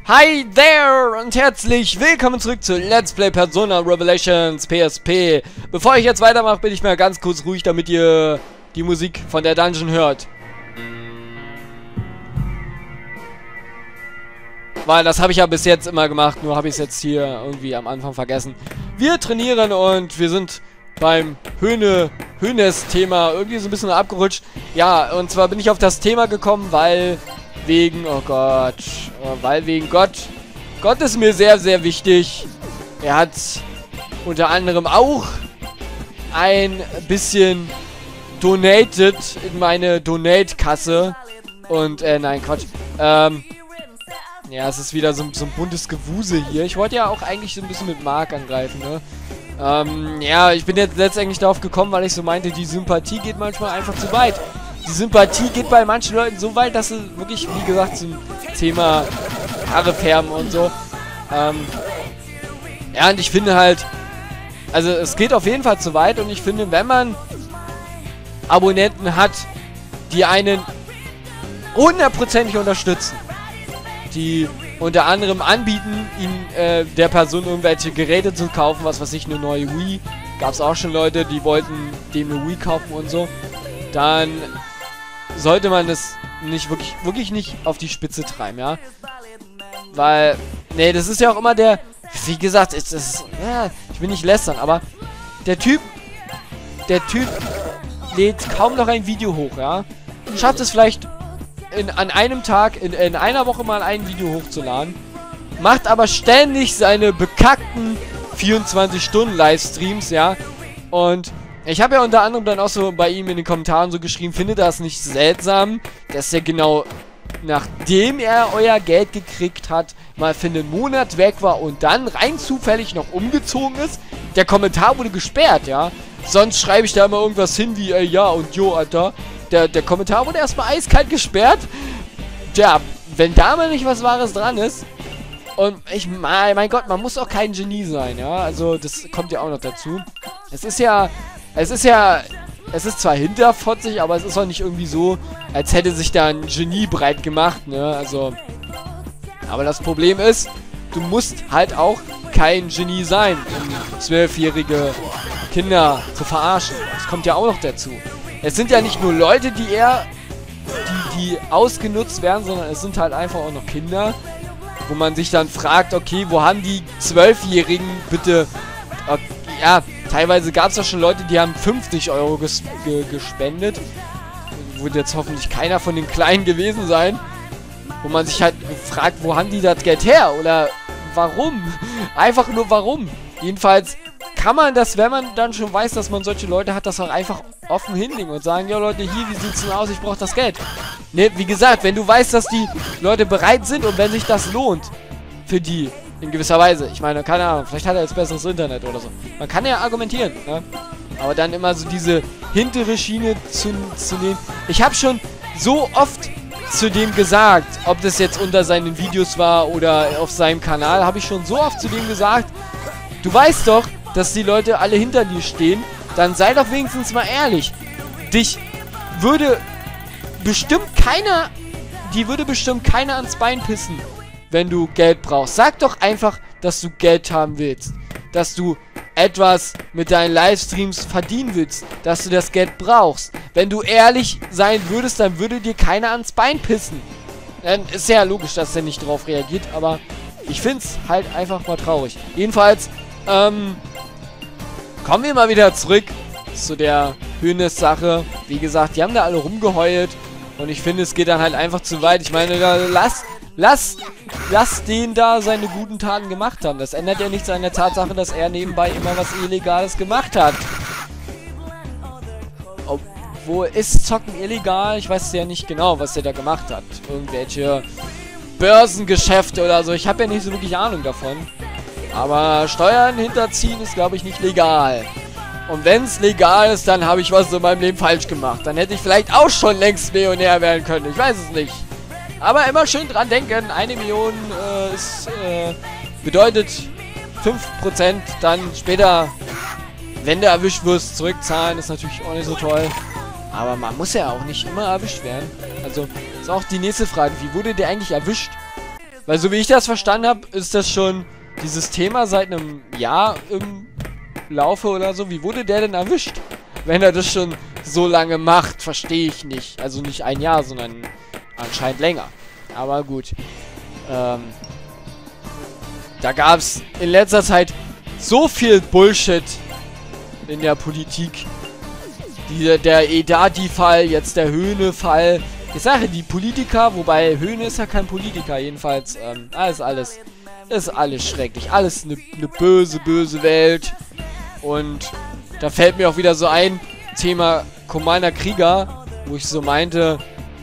Hi there und herzlich willkommen zurück zu Let's Play Persona Revelations PSP. Bevor ich jetzt weitermache, bin ich mal ganz kurz ruhig, damit ihr die Musik von der Dungeon hört. Weil das habe ich ja bis jetzt immer gemacht, nur habe ich es jetzt hier irgendwie am Anfang vergessen. Wir trainieren und wir sind beim Hönes-Thema irgendwie so ein bisschen abgerutscht. Ja, und zwar bin ich auf das Thema gekommen, weil wegen Gott ist mir sehr, sehr wichtig. Er hat unter anderem auch ein bisschen donated in meine Donate-Kasse. Und, nein, Quatsch. Ja, es ist wieder so ein buntes Gewusel hier. Ich wollte ja auch eigentlich so ein bisschen mit Mark angreifen, ne? Ja, ich bin jetzt letztendlich darauf gekommen, weil ich so meinte, die Sympathie geht manchmal einfach zu weit. Die Sympathie geht bei manchen Leuten so weit, dass sie wirklich, wie gesagt, zum Thema Haare färben und so. Ja, und ich finde halt, also es geht auf jeden Fall zu weit und ich finde, wenn man Abonnenten hat, die einen hundertprozentig unterstützen, die unter anderem anbieten, ihnen der Person irgendwelche Geräte zu kaufen, was weiß ich, eine neue Wii. Gab es auch schon Leute, die wollten dem eine Wii kaufen und so. Dann sollte man das nicht wirklich nicht auf die Spitze treiben, ja. Weil, nee, das ist ja auch immer der, wie gesagt, ja, ich will nicht lästern, aber der Typ lädt kaum noch ein Video hoch, ja. Schafft es vielleicht an einem Tag, in einer Woche mal ein Video hochzuladen, macht aber ständig seine bekackten 24-Stunden-Livestreams, ja, und ich habe ja unter anderem dann auch so bei ihm in den Kommentaren so geschrieben, findet das nicht seltsam, dass er genau nachdem er euer Geld gekriegt hat, mal für einen Monat weg war und dann rein zufällig noch umgezogen ist? Der Kommentar wurde gesperrt, ja, sonst schreibe ich da immer irgendwas hin wie, ja und jo, Alter. Der Kommentar wurde erstmal eiskalt gesperrt. Tja, wenn da mal nicht was Wahres dran ist. Und mein Gott, man muss auch kein Genie sein, ja. Also, das kommt ja auch noch dazu. Es ist zwar hinterfotzig, aber es ist auch nicht irgendwie so, als hätte sich da ein Genie breit gemacht, ne. Also, aber das Problem ist, du musst halt auch kein Genie sein, um 12-jährige Kinder zu verarschen. Das kommt ja auch noch dazu. Es sind ja nicht nur Leute, die ausgenutzt werden, sondern es sind halt einfach auch noch Kinder, wo man sich dann fragt, okay, wo haben die 12-Jährigen bitte, ja, teilweise gab es ja schon Leute, die haben 50 Euro gespendet, wird jetzt hoffentlich keiner von den Kleinen gewesen sein, wo man sich halt fragt, wo haben die das Geld her, oder warum, einfach nur warum, jedenfalls kann man das, wenn man dann schon weiß, dass man solche Leute hat, das auch einfach offen hinlegen und sagen, ja Leute, hier, wie sieht's denn aus, ich brauche das Geld. Ne, wie gesagt, wenn du weißt, dass die Leute bereit sind und wenn sich das lohnt für die, in gewisser Weise, ich meine, keine Ahnung, vielleicht hat er jetzt besseres Internet oder so. Man kann ja argumentieren, ne? Aber dann immer so diese hintere Schiene zu nehmen. Ich habe schon so oft zu dem gesagt, ob das jetzt unter seinen Videos war oder auf seinem Kanal, habe ich schon so oft zu dem gesagt, du weißt doch, dass die Leute alle hinter dir stehen, dann sei doch wenigstens mal ehrlich. Dich würde bestimmt keiner ans Bein pissen, wenn du Geld brauchst. Sag doch einfach, dass du Geld haben willst. Dass du etwas mit deinen Livestreams verdienen willst. Dass du das Geld brauchst. Wenn du ehrlich sein würdest, dann würde dir keiner ans Bein pissen. Dann ist ja logisch, dass er nicht drauf reagiert, aber ich find's halt einfach mal traurig. Jedenfalls, kommen wir mal wieder zurück zu der Hönes-Sache. Wie gesagt, die haben da alle rumgeheult. Und ich finde, es geht dann halt einfach zu weit. Ich meine, lass den da seine guten Taten gemacht haben. Das ändert ja nichts an der Tatsache, dass er nebenbei immer was Illegales gemacht hat. Obwohl, ist Zocken illegal? Ich weiß ja nicht genau, was er da gemacht hat. Irgendwelche Börsengeschäfte oder so. Ich habe ja nicht so wirklich Ahnung davon. Aber Steuern hinterziehen ist, glaube ich, nicht legal. Und wenn es legal ist, dann habe ich was in meinem Leben falsch gemacht. Dann hätte ich vielleicht auch schon längst Millionär werden können. Ich weiß es nicht. Aber immer schön dran denken, 1 Million bedeutet 5% dann später, wenn du erwischt wirst, zurückzahlen. Ist natürlich auch nicht so toll. Aber man muss ja auch nicht immer erwischt werden. Also, ist auch die nächste Frage. Wie wurde der eigentlich erwischt? Weil so wie ich das verstanden habe, ist das schon dieses Thema seit einem Jahr im Laufe oder so. Wie wurde der denn erwischt? Wenn er das schon so lange macht, verstehe ich nicht. Also nicht ein Jahr, sondern anscheinend länger. Aber gut. Da gab es in letzter Zeit so viel Bullshit in der Politik. Der Edati-Fall, jetzt der Höhne-Fall. Ich sage, die Politiker, wobei Höhne ist ja kein Politiker, jedenfalls, alles ist alles schrecklich. Alles eine böse, böse Welt. Und da fällt mir auch wieder so ein Thema Commander Krieger, wo ich so meinte,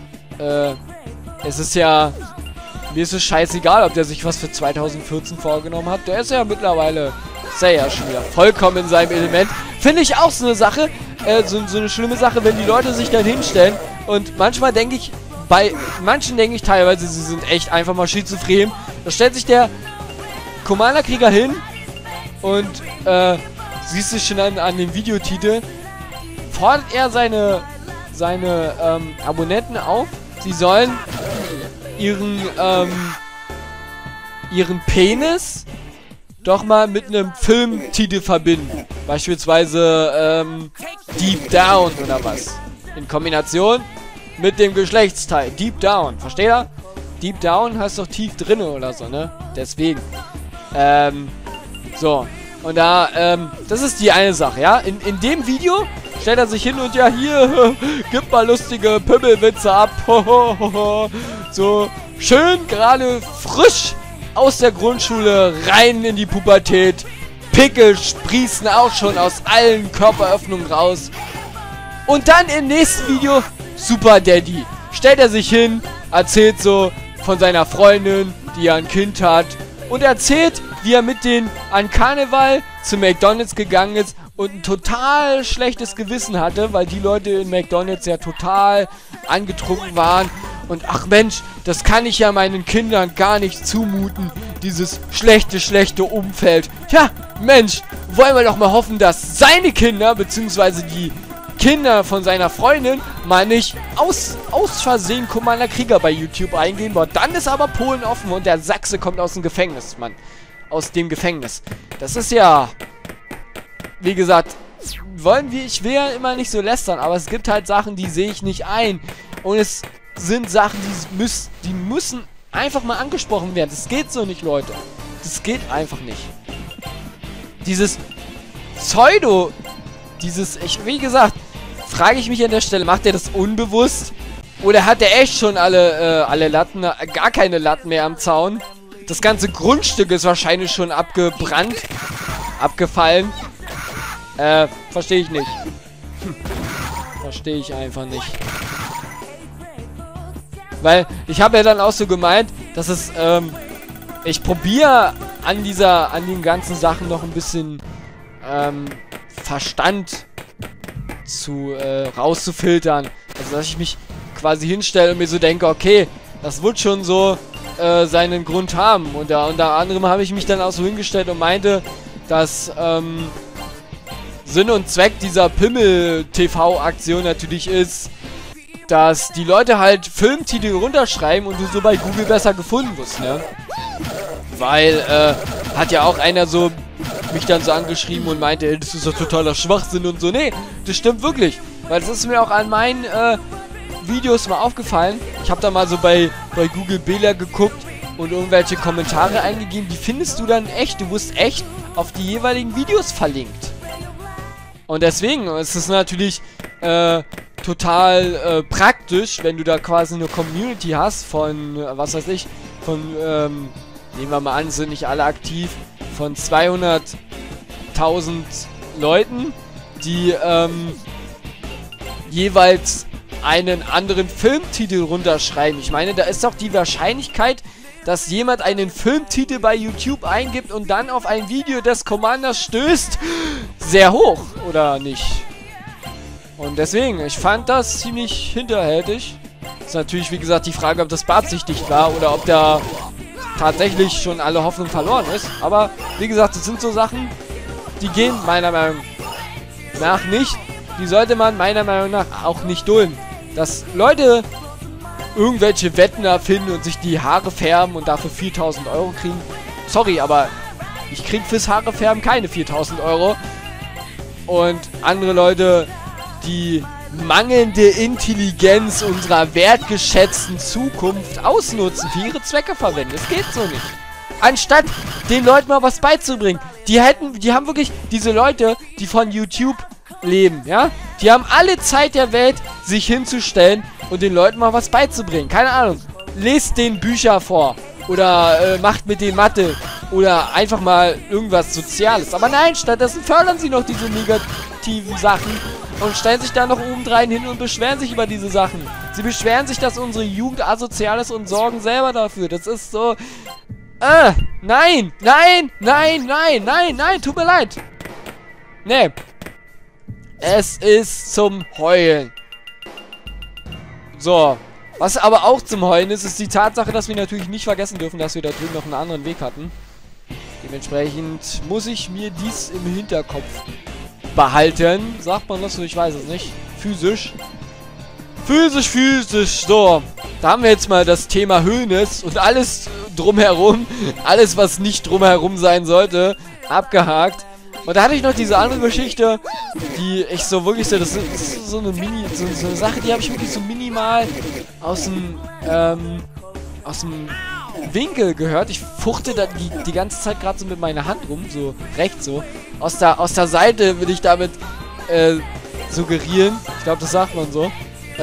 es ist ja, mir ist es scheißegal, ob der sich was für 2014 vorgenommen hat. Der ist ja mittlerweile, ist er ja schon wieder vollkommen in seinem Element. Finde ich auch so eine Sache, so eine schlimme Sache, wenn die Leute sich dann hinstellen. Und manchmal denke ich, bei manchen denke ich teilweise, sie sind echt einfach mal schizophren. Da stellt sich der Commander Krieger hin und, siehst du schon an dem Videotitel, fordert er seine Abonnenten auf, sie sollen ihren Penis doch mal mit einem Filmtitel verbinden. Beispielsweise Deep Down oder was. In Kombination mit dem Geschlechtsteil. Deep Down. Versteht ihr? Deep Down heißt doch tief drinne oder so, ne? Deswegen. So. Und da, das ist die eine Sache, ja? In dem Video stellt er sich hin und ja, hier, gib mal lustige Pimmelwitze ab. So, schön gerade frisch aus der Grundschule rein in die Pubertät. Pickel sprießen auch schon aus allen Körperöffnungen raus. Und dann im nächsten Video, Super Daddy. Stellt er sich hin, erzählt so von seiner Freundin, die ja ein Kind hat. Und erzählt, wie er mit denen an Karneval zu McDonald's gegangen ist und ein total schlechtes Gewissen hatte, weil die Leute in McDonald's ja total angetrunken waren. Und ach Mensch, das kann ich ja meinen Kindern gar nicht zumuten, dieses schlechte Umfeld. Ja, Mensch, wollen wir doch mal hoffen, dass seine Kinder, beziehungsweise die Kinder von seiner Freundin, mal nicht aus Versehen Commander Krieger bei YouTube eingehen. Boah, dann ist aber Polen offen und der Sachse kommt aus dem Gefängnis, Mann. Aus dem Gefängnis. Das ist ja, wie gesagt, ich will ja immer nicht so lästern, aber es gibt halt Sachen, die sehe ich nicht ein. Und es sind Sachen, die müssen einfach mal angesprochen werden. Das geht so nicht, Leute. Das geht einfach nicht. Dieses Pseudo, wie gesagt, frage ich mich an der Stelle, macht er das unbewusst? Oder hat er echt schon alle Latten, gar keine Latten mehr am Zaun? Das ganze Grundstück ist wahrscheinlich schon abgebrannt, abgefallen. Verstehe ich nicht. Verstehe ich einfach nicht. Weil, ich habe ja dann auch so gemeint, dass es, ich probiere an den ganzen Sachen noch ein bisschen, Verstand rauszufiltern. Also, dass ich mich quasi hinstelle und mir so denke, okay, das wird schon so seinen Grund haben. Und unter anderem habe ich mich dann auch so hingestellt und meinte, dass Sinn und Zweck dieser Pimmel-TV-Aktion natürlich ist, dass die Leute halt Filmtitel runterschreiben und du so bei Google besser gefunden wirst, ne? Weil, hat ja auch einer so mich dann so angeschrieben und meinte, ey, das ist doch totaler Schwachsinn und so. Nee, das stimmt wirklich. Weil das ist mir auch an meinen Videos mal aufgefallen. Ich habe da mal so bei Google Bilder geguckt und irgendwelche Kommentare eingegeben. Die findest du dann echt. Du wirst echt auf die jeweiligen Videos verlinkt. Und deswegen ist es natürlich total praktisch, wenn du da quasi eine Community hast von, was weiß ich, von, nehmen wir mal an, sind nicht alle aktiv, von 200.000 Leuten, die jeweils einen anderen Filmtitel runterschreiben. Ich meine, da ist doch die Wahrscheinlichkeit, dass jemand einen Filmtitel bei YouTube eingibt und dann auf ein Video des Commanders stößt, sehr hoch, oder nicht? Und deswegen, ich fand das ziemlich hinterhältig. Ist natürlich, wie gesagt, die Frage, ob das beabsichtigt war oder ob da tatsächlich schon alle Hoffnung verloren ist. Aber, wie gesagt, das sind so Sachen, die gehen meiner Meinung nach nicht. Die sollte man meiner Meinung nach auch nicht dulden. Dass Leute irgendwelche Wetten erfinden und sich die Haare färben und dafür 4.000 Euro kriegen. Sorry, aber ich krieg fürs Haare färben keine 4.000 Euro. Und andere Leute, die mangelnde Intelligenz unserer wertgeschätzten Zukunft ausnutzen, für ihre Zwecke verwenden. Das geht so nicht. Anstatt den Leuten mal was beizubringen. Die haben wirklich diese Leute, die von YouTube leben, ja? Die haben alle Zeit der Welt, sich hinzustellen und den Leuten mal was beizubringen. Keine Ahnung. Lest denen Bücher vor. Oder macht mit denen Mathe. Oder einfach mal irgendwas Soziales. Aber nein, stattdessen fördern sie noch diese negativen Sachen. Und stellen sich da noch obendrein hin und beschweren sich über diese Sachen. Sie beschweren sich, dass unsere Jugend asozial ist und sorgen selber dafür. Das ist so... nein, nein, nein, nein, nein, nein, tut mir leid. Nee. Es ist zum Heulen. So. Was aber auch zum Heulen ist, ist die Tatsache, dass wir natürlich nicht vergessen dürfen, dass wir da drüben noch einen anderen Weg hatten. Dementsprechend muss ich mir dies im Hinterkopf behalten. Sagt man das so? Ich weiß es nicht. Physisch. Physisch. So. Da haben wir jetzt mal das Thema Höhnes und alles drumherum. Alles, was nicht drumherum sein sollte. Abgehakt. Und da hatte ich noch diese andere Geschichte, die ich so wirklich so, das ist so eine so eine Sache, die habe ich wirklich so minimal aus dem Winkel gehört. Ich fuchte da die ganze Zeit gerade so mit meiner Hand rum, so rechts so. Aus der Seite will ich damit suggerieren. Ich glaube, das sagt man so.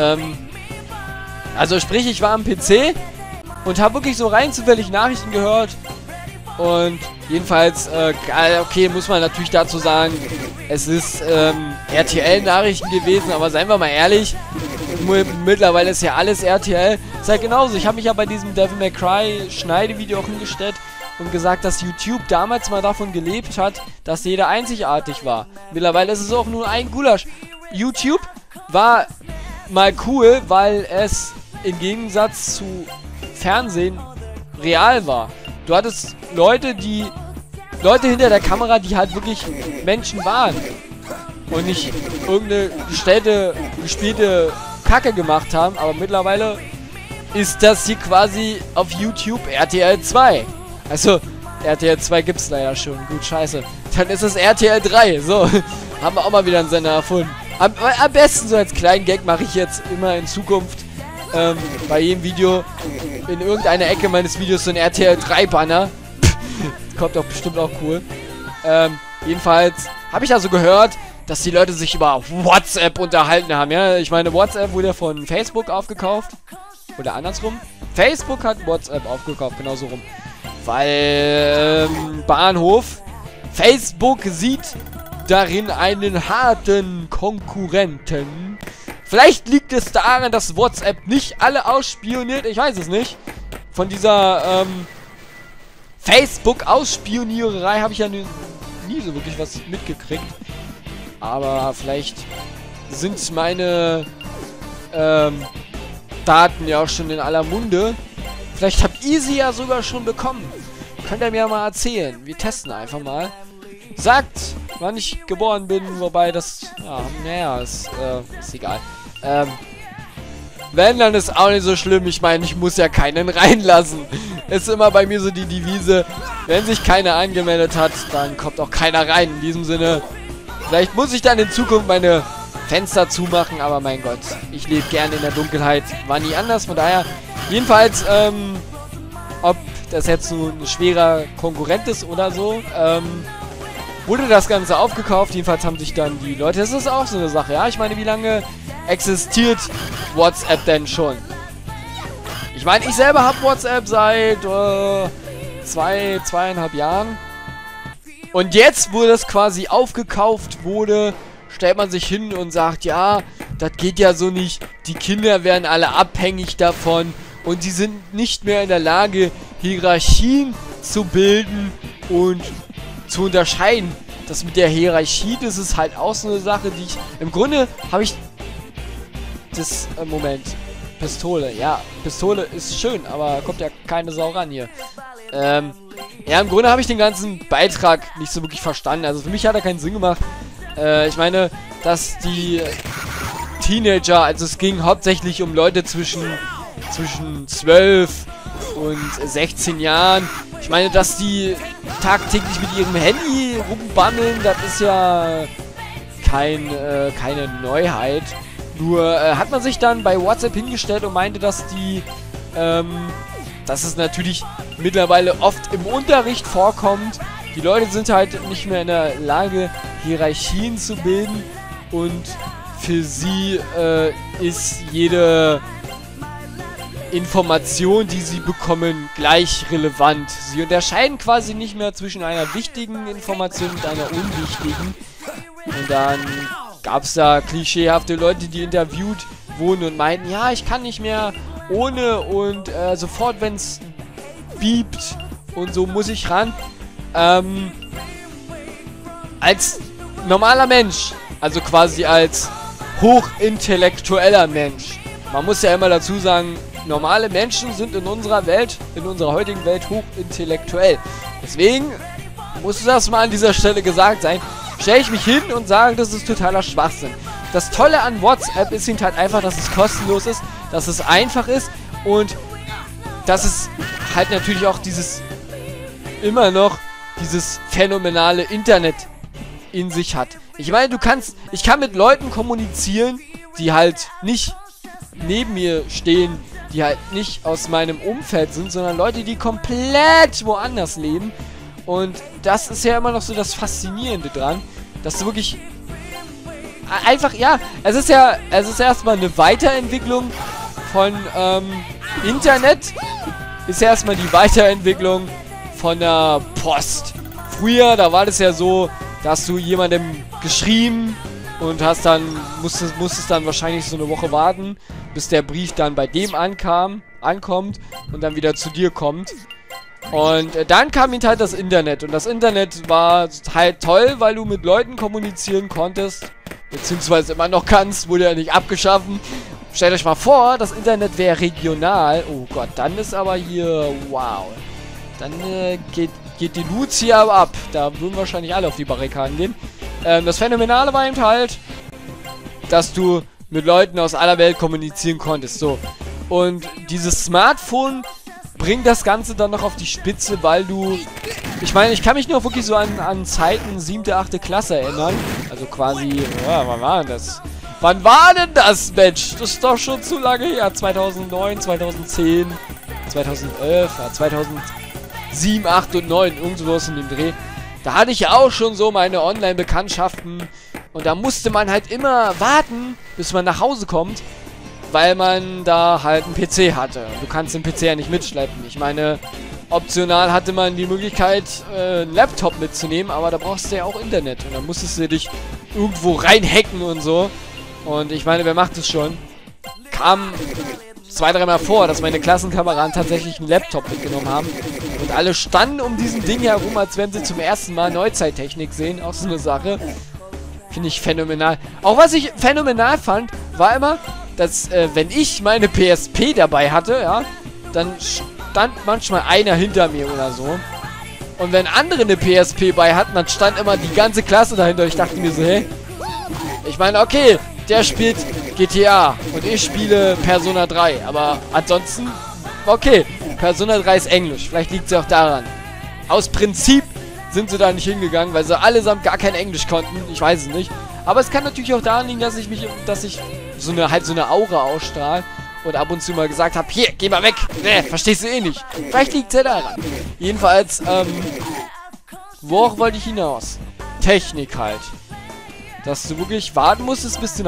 Also sprich, ich war am PC und habe wirklich so rein zufällig Nachrichten gehört. Und jedenfalls, okay, muss man natürlich dazu sagen, es ist RTL-Nachrichten gewesen, aber seien wir mal ehrlich, mittlerweile ist ja alles RTL. Ist halt genauso, ich habe mich ja bei diesem Devil May Cry Schneidevideo auch hingestellt und gesagt, dass YouTube damals mal davon gelebt hat, dass jeder einzigartig war. Mittlerweile ist es auch nur ein Gulasch. YouTube war mal cool, weil es im Gegensatz zu Fernsehen real war. Du hattest Leute hinter der Kamera, die halt wirklich Menschen waren. Und nicht irgendeine gespielte Kacke gemacht haben. Aber mittlerweile ist das hier quasi auf YouTube RTL 2. Also, RTL 2 gibt's leider schon. Gut, scheiße. Dann ist es RTL 3. So, haben wir auch mal wieder einen Sender erfunden. Am besten so als kleinen Gag mache ich jetzt immer in Zukunft bei jedem Video in irgendeiner Ecke meines Videos so ein RTL 3 Banner. Kommt doch bestimmt auch cool. Jedenfalls habe ich also gehört, dass die Leute sich über WhatsApp unterhalten haben. Ja, ich meine, WhatsApp wurde ja von Facebook aufgekauft. Oder andersrum. Facebook hat WhatsApp aufgekauft, genauso rum. Weil Bahnhof. Facebook sieht darin einen harten Konkurrenten. Vielleicht liegt es daran, dass WhatsApp nicht alle ausspioniert. Ich weiß es nicht. Von dieser Facebook-Ausspioniererei habe ich ja nie so wirklich was mitgekriegt. Aber vielleicht sind meine Daten ja auch schon in aller Munde. Vielleicht habt ihr sie ja sogar schon bekommen. Könnt ihr mir mal erzählen. Wir testen einfach mal. Sagt, wann ich geboren bin, wobei das, ja, naja, ist egal. Wenn, dann ist auch nicht so schlimm. Ich meine, ich muss ja keinen reinlassen. Ist immer bei mir so die Devise, wenn sich keiner angemeldet hat, dann kommt auch keiner rein. In diesem Sinne, vielleicht muss ich dann in Zukunft meine Fenster zumachen, aber mein Gott, ich lebe gerne in der Dunkelheit. War nie anders, von daher, jedenfalls, ob das jetzt so ein schwerer Konkurrent ist oder so, wurde das Ganze aufgekauft. Jedenfalls haben sich dann die Leute, das ist auch so eine Sache, ja, ich meine, wie lange existiert WhatsApp denn schon? Ich meine, ich selber habe WhatsApp seit 2,5 Jahren. Und jetzt, wo das quasi aufgekauft wurde, stellt man sich hin und sagt, ja, das geht ja so nicht. Die Kinder werden alle abhängig davon. Und sie sind nicht mehr in der Lage, Hierarchien zu bilden und zu unterscheiden. Das mit der Hierarchie, das ist halt auch so eine Sache, die ich... Im Grunde habe ich... Das... Moment. Pistole. Ja, Pistole ist schön, aber kommt ja keine Sau ran hier. Ja, im Grunde habe ich den ganzen Beitrag nicht so wirklich verstanden. Also für mich hat er keinen Sinn gemacht. Ich meine, dass die Teenager, also es ging hauptsächlich um Leute zwischen zwischen 12 und 16 Jahren. Ich meine, dass die tagtäglich mit ihrem Handy rumbammeln, das ist ja keine Neuheit. Nur hat man sich dann bei WhatsApp hingestellt und meinte, dass dass es natürlich mittlerweile oft im Unterricht vorkommt. Die Leute sind halt nicht mehr in der Lage, Hierarchien zu bilden, und für sie ist jede Information, die sie bekommen, gleich relevant. Sie unterscheiden quasi nicht mehr zwischen einer wichtigen Information und einer unwichtigen. Und dann gab es da klischeehafte Leute, die interviewt wurden und meinten, ja, ich kann nicht mehr ohne und sofort, wenn es biebt und so, muss ich ran. Als normaler Mensch, also quasi als hochintellektueller Mensch. Man muss ja immer dazu sagen, normale Menschen sind in unserer heutigen Welt hochintellektuell. Deswegen muss das mal an dieser Stelle gesagt sein. Stelle ich mich hin und sage, das ist totaler Schwachsinn. Das Tolle an WhatsApp ist halt einfach, dass es kostenlos ist, dass es einfach ist und dass es halt natürlich auch immer noch dieses phänomenale Internet in sich hat. Ich meine, ich kann mit Leuten kommunizieren, die halt nicht neben mir stehen, die halt nicht aus meinem Umfeld sind, sondern Leute, die komplett woanders leben. Und das ist ja immer noch so das Faszinierende dran, dass du wirklich einfach, ja, es ist erstmal eine Weiterentwicklung von Internet, ist ja erstmal die Weiterentwicklung von der Post. Früher, da war das ja so, da hast du jemandem geschrieben und musstest dann wahrscheinlich so eine Woche warten, bis der Brief dann bei dem ankommt und dann wieder zu dir kommt. Und dann kam halt das Internet. Und das Internet war halt toll, weil du mit Leuten kommunizieren konntest. Beziehungsweise immer noch kannst, wurde ja nicht abgeschaffen. Stellt euch mal vor, das Internet wäre regional. Oh Gott, dann ist aber hier, wow. Dann geht die Lucia aber ab. Da würden wahrscheinlich alle auf die Barrikaden gehen. Das Phänomenale war eben halt, dass du mit Leuten aus aller Welt kommunizieren konntest. So. Und dieses Smartphone bringt das Ganze dann noch auf die Spitze, weil du... Ich meine, ich kann mich nur wirklich so an Zeiten 7., 8. Klasse erinnern. Also quasi... Ja, wann war denn das? Wann war denn das, Mensch? Das ist doch schon zu lange her. 2009, 2010, 2011, ja, 2007, 8 und 9. Irgend sowas in dem Dreh. Da hatte ich ja auch schon so meine Online-Bekanntschaften. Und da musste man halt immer warten, bis man nach Hause kommt, weil man da halt einen PC hatte. Du kannst den PC ja nicht mitschleppen. Ich meine, optional hatte man die Möglichkeit, einen Laptop mitzunehmen, aber da brauchst du ja auch Internet. Und dann musstest du dich irgendwo reinhacken und so. Und ich meine, wer macht das schon? Kam 2-, 3 Mal vor, dass meine Klassenkameraden tatsächlich einen Laptop mitgenommen haben. Und alle standen um diesen Ding herum, als wenn sie zum ersten Mal Neuzeittechnik sehen. Auch so eine Sache. Finde ich phänomenal. Auch was ich phänomenal fand, war immer, dass, wenn ich meine PSP dabei hatte, ja, dann stand manchmal einer hinter mir oder so. Und wenn andere eine PSP bei hatten, dann stand immer die ganze Klasse dahinter. Ich dachte mir so, hey, ich meine, okay, der spielt GTA und ich spiele Persona 3. Aber ansonsten, okay, Persona 3 ist Englisch. Vielleicht liegt es ja auch daran. Aus Prinzip sind sie da nicht hingegangen, weil sie allesamt gar kein Englisch konnten. Ich weiß es nicht. Aber es kann natürlich auch daran liegen, dass ich so eine Aura ausstrahle und ab und zu mal gesagt habe, hier, geh mal weg. Nee, verstehst du eh nicht. Vielleicht liegt es ja daran. Jedenfalls, worauf wollte ich hinaus? Technik halt. Dass du wirklich warten musstest, bis du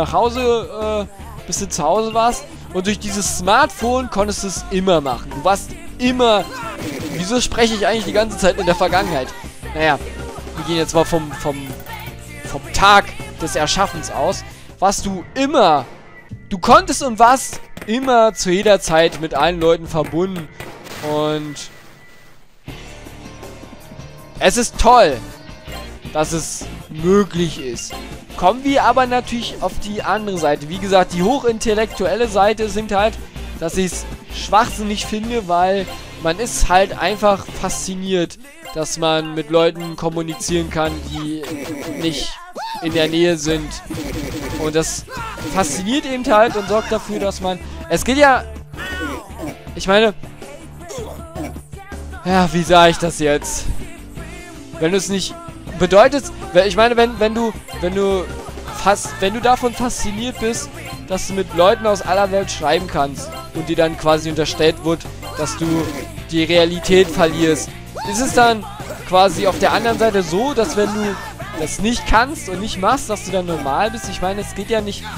zu Hause warst. Und durch dieses Smartphone konntest du es immer machen. Du warst immer... Wieso spreche ich eigentlich die ganze Zeit in der Vergangenheit? Naja, wir gehen jetzt mal vom Tag des Erschaffens aus. Warst du immer... Du konntest und warst immer zu jeder Zeit mit allen Leuten verbunden. Und... Es ist toll, dass es möglich ist. Kommen wir aber natürlich auf die andere Seite. Wie gesagt, die hochintellektuelle Seite sind halt, dass ich es schwachsinnig finde, weil man ist halt einfach fasziniert, dass man mit Leuten kommunizieren kann, die nicht in der Nähe sind. Und das fasziniert eben halt und sorgt dafür, dass man... Es geht ja ich meine... Ja, wie sage ich das jetzt? Wenn du es nicht... Bedeutet... Ich meine, wenn du davon fasziniert bist, dass du mit Leuten aus aller Welt schreiben kannst und dir dann quasi unterstellt wird, dass du die Realität verlierst, ist es dann quasi auf der anderen Seite so, dass wenn du das nicht kannst und nicht machst, dass du dann normal bist? Ich meine, es geht ja nicht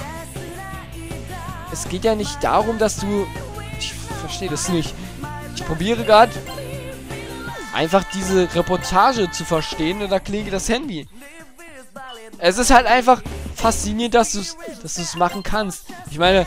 darum, dass du... Ich verstehe das nicht. Ich probiere gerade einfach diese Reportage zu verstehen und da klingelt das Handy. Es ist halt einfach faszinierend, dass du es machen kannst. Ich meine,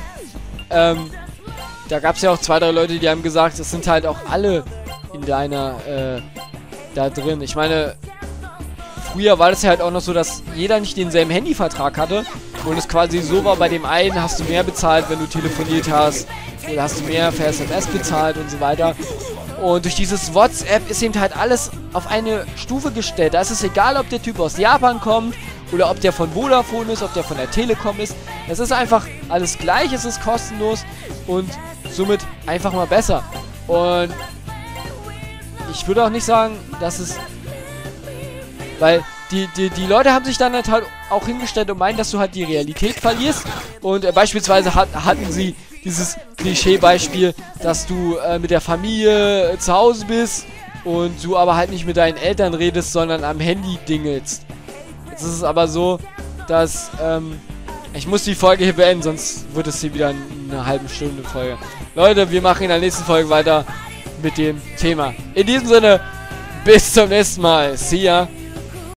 da gab es ja auch 2, 3 Leute, die haben gesagt, es sind halt auch alle in deiner, da drin. Ich meine, früher war das ja halt auch noch so, dass jeder nicht denselben Handyvertrag hatte und es quasi so war, bei dem einen hast du mehr bezahlt, wenn du telefoniert hast, oder hast du mehr für SMS bezahlt und so weiter. Und durch dieses WhatsApp ist eben halt alles auf eine Stufe gestellt. Da ist es egal, ob der Typ aus Japan kommt oder ob der von Vodafone ist, ob der von der Telekom ist. Es ist einfach alles gleich, es ist kostenlos und somit einfach mal besser. Und ich würde auch nicht sagen, dass es... Weil die Leute haben sich dann halt auch hingestellt und meinen, dass du halt die Realität verlierst. Und beispielsweise hatten sie dieses Klischee-Beispiel, dass du mit der Familie zu Hause bist und du aber halt nicht mit deinen Eltern redest, sondern am Handy dingelst. Jetzt ist es aber so, dass, ich muss die Folge hier beenden, sonst wird es hier wieder eine halbe Stunde Folge. Leute, wir machen in der nächsten Folge weiter mit dem Thema. In diesem Sinne, bis zum nächsten Mal. See ya.